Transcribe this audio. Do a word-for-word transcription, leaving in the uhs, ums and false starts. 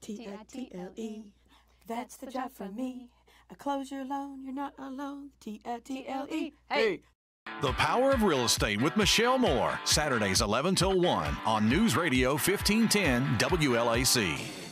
T I T L E. That's the job for me. I close your loan, you're not alone. T I T L E. Hey! The Power of Real Estate with Michelle Moore, Saturdays eleven till one on News Radio fifteen ten W L A C.